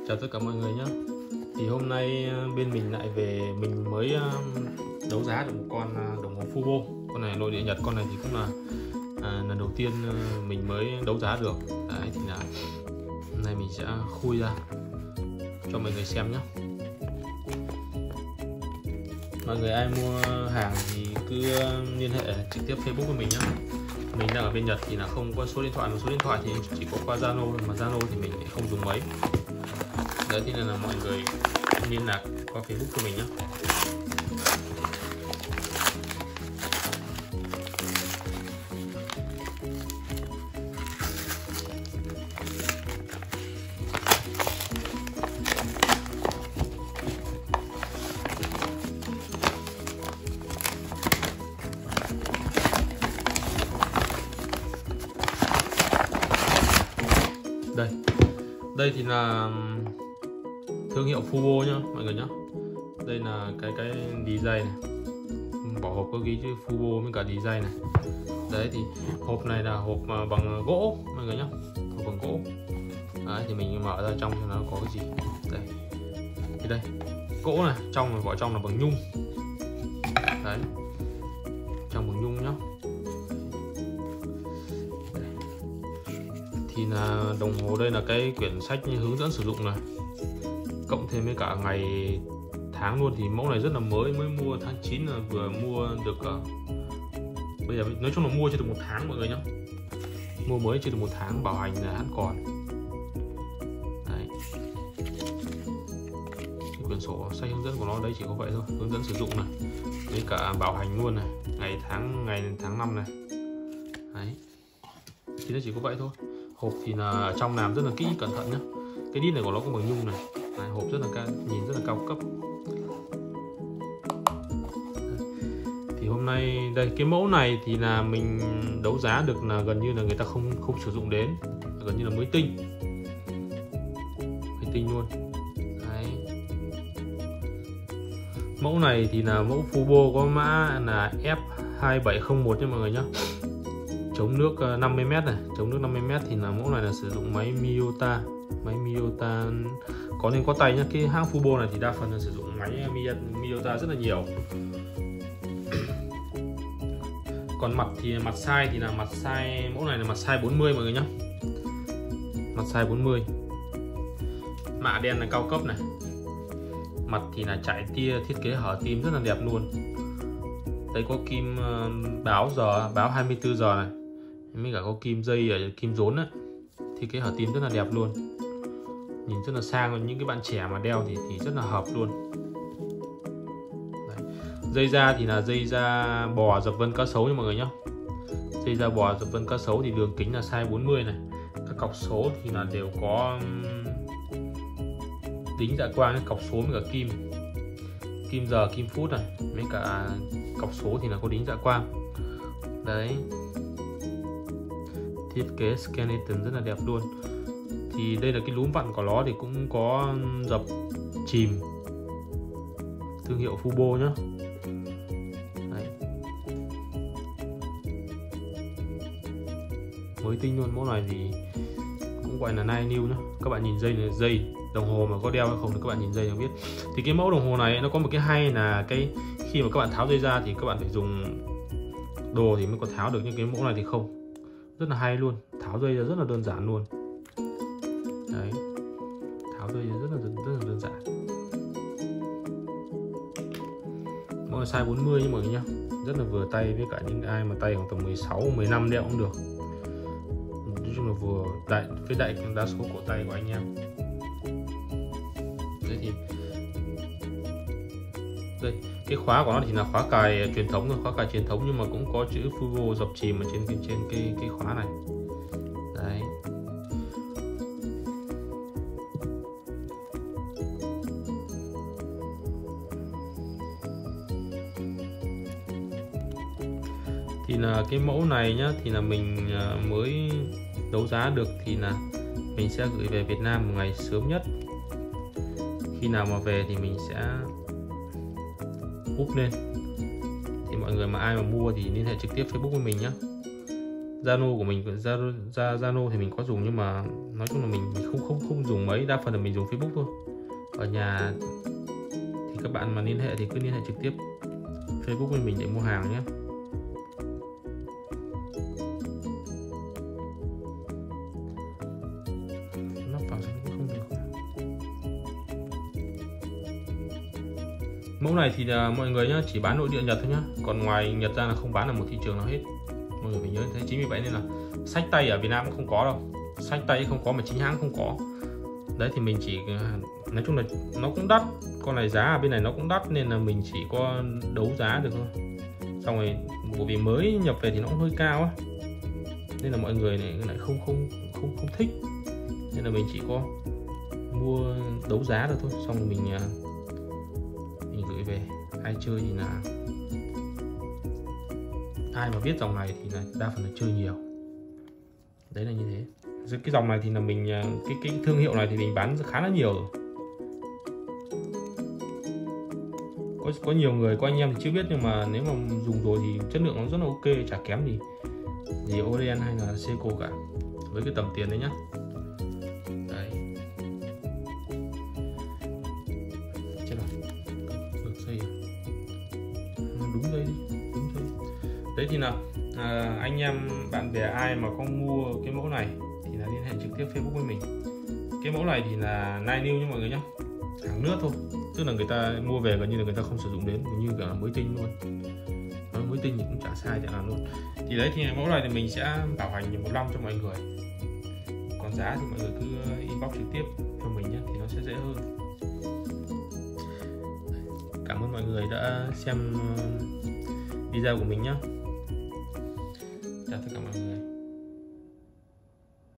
Chào tất cả mọi người nhé. Thì hôm nay bên mình lại mình mới đấu giá được một con đồng hồ Fubo. Con này nội địa Nhật, con này thì cũng là lần đầu tiên mình mới đấu giá được. Đấy, thì là hôm nay mình sẽ khui ra cho mọi người xem nhé. Mọi người ai mua hàng thì cứ liên hệ trực tiếp Facebook với mình nhé. Mình đang ở bên Nhật thì là không có số điện thoại, mà số điện thoại thì chỉ có qua Zalo, mà Zalo thì mình lại không dùng mấy. Đấy, thì là mọi người liên lạc qua Facebook của mình nhé. Đây thì là thương hiệu Fubo nhá mọi người nhá. Đây là cái design này, bỏ hộp có ghi chữ Fubo với cả design này. Đấy, thì hộp này là hộp bằng gỗ mọi người nhá, hộp bằng gỗ. Đấy, thì mình mở ra trong cho nó có cái gì. Đây, thì đây gỗ này, trong vỏ trong là bằng nhung. Đấy, trong bằng nhung nhá. Thì là đồng hồ đây là cái quyển sách hướng dẫn sử dụng này, cộng thêm với cả ngày tháng luôn. Thì mẫu này rất là mới mua tháng 9 là vừa mua được. Bây giờ nói chung là mua chưa được 1 tháng mọi người nhé, mua mới chưa được 1 tháng, bảo hành là hãng còn. Đấy, cái quyển sổ sách hướng dẫn của nó đây chỉ có vậy thôi, hướng dẫn sử dụng này với cả bảo hành luôn này, ngày tháng năm này. Đấy, thì nó chỉ có vậy thôi. Hộp thì là trong làm rất là kỹ cẩn thận nhá. Cái đít này của nó cũng bằng nhung này. Đấy, hộp rất là nhìn rất là cao cấp. Thì hôm nay đây cái mẫu này thì là mình đấu giá được là gần như là người ta không sử dụng đến, gần như là mới tinh luôn. Đấy, mẫu này thì là mẫu Fubo có mã là F2701 nha mọi người nhá. Chống nước 50m này, chống nước 50m. Thì là mẫu này là sử dụng máy Miyota, có nên có tay nhá. Cái hãng Fubo này thì đa phần là sử dụng máy Miyota rất là nhiều. Còn mặt thì mặt size thì là mặt size, mẫu này là mặt size 40 mọi người nhá, mặt size 40. Mạ đen là cao cấp này, mặt thì là chạy tia, thiết kế hở tim rất là đẹp luôn. Đây có kim báo giờ, báo 24 giờ này, mới cả có kim dây ở kim rốn á, thiết kế hở tim rất là đẹp luôn, nhìn rất là sang. Những cái bạn trẻ mà đeo thì rất là hợp luôn. Đấy. Dây da thì là dây da bò dập vân cá sấu nha mọi người nhé. Dây da bò dập vân cá sấu thì đường kính là size 40 này. Các cọc số thì là đều có đính dạ quang, cọc số với cả kim giờ, kim phút này, với cả cọc số thì là có đính dạ quang. Đấy, thiết kế skeleton rất là đẹp luôn. Thì đây là cái núm vặn của nó thì cũng có dập chìm, thương hiệu Fubo nhá. Đấy, mới tinh luôn. Mẫu này thì cũng gọi là nine new nhá. Các bạn nhìn dây đồng hồ mà có đeo hay không thì các bạn nhìn dây là biết. Thì cái mẫu đồng hồ này nó có một cái hay là khi mà các bạn tháo dây ra thì các bạn phải dùng đồ thì mới có tháo được, nhưng cái mẫu này thì không, rất là hay luôn. Tháo dây ra rất là đơn giản luôn. Đấy, tháo dây ra rất là đơn giản. Mẫu là size 40 nha mọi người nhá, rất là vừa tay với cả những ai mà tay khoảng tầm 16, 15 đeo cũng được. Nói chung là vừa với đại đa số cổ tay của anh em. Đây, cái khóa của nó thì là khóa cài truyền thống thôi, khóa cài truyền thống, nhưng mà cũng có chữ Fubo dập chìm ở trên cái khóa này. Đấy, thì là cái mẫu này nhá, thì là mình mới đấu giá được, thì là mình sẽ gửi về Việt Nam một ngày sớm nhất. Khi nào mà về thì mình sẽ úp lên. Thì mọi người mà ai mà mua thì liên hệ trực tiếp Facebook với mình nhé. Zalo của mình, Zalo thì mình có dùng, nhưng mà nói chung là mình không dùng dùng mấy, đa phần là mình dùng Facebook thôi. Ở nhà thì các bạn mà liên hệ thì cứ liên hệ trực tiếp Facebook với mình để mua hàng nhé. Lắp vào cũng không được. Mẫu này thì là mọi người nhá, chỉ bán nội địa Nhật thôi nhá, còn ngoài Nhật ra là không bán ở một thị trường nào hết. Mọi người phải nhớ thế. Chính vì vậy nên là xách tay ở Việt Nam cũng không có đâu, xách tay không có mà chính hãng không có. Đấy thì mình chỉ, nói chung là nó cũng đắt, con này giá ở bên này nó cũng đắt nên là mình chỉ có đấu giá được thôi. Xong rồi bởi vì mới nhập về thì nó cũng hơi cao á, nên là mọi người lại không thích, nên là mình chỉ có mua đấu giá được thôi. Xong rồi mình gửi về, ai chơi thì là ai mà biết dòng này thì là đa phần là chơi nhiều. Đấy là như thế. Cái dòng này thì là mình cái thương hiệu này thì mình bán khá là nhiều rồi. Có nhiều người, có anh em thì chưa biết, nhưng mà nếu mà dùng rồi thì chất lượng nó rất là ok, chả kém gì Orient hay là Seiko cả, với cái tầm tiền đấy nhá. Đấy. Chết rồi. Được dây. Đúng dây đi, đúng dây. Đấy thì là anh em bạn bè ai mà có mua cái mẫu này thì là liên hệ trực tiếp Facebook với mình. Cái mẫu này thì là 9 new nha mọi người nhé, hàng nước thôi, tức là người ta mua về gần như là người ta không sử dụng đến, như cả mới tinh luôn. Nói mới tinh thì cũng chả sai chả nào luôn. Thì đấy thì mẫu này thì mình sẽ bảo hành 1 năm cho mọi người, còn giá thì mọi người cứ inbox trực tiếp cho mình nhé, thì nó sẽ dễ hơn. Cảm ơn mọi người đã xem video của mình nhé. Chào tất cả mọi người.